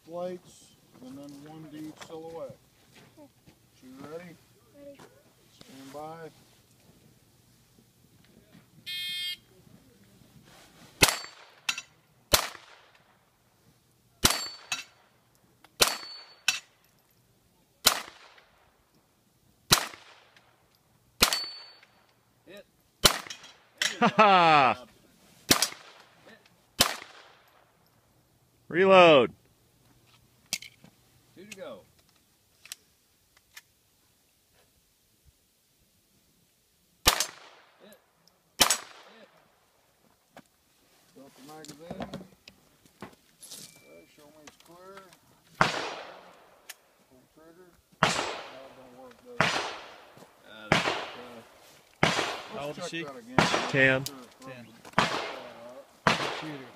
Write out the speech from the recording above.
flights, and then one to each silhouette. You ready? Ready. Stand by. Hit. Ha! Reload. 2 to go. Hit. Hit. Drop the magazine. Okay, show me it's clear. Pull trigger. No, it don't work, does it? How old is Let's she? check that again. 10. Sure it's 10. working. Shooter.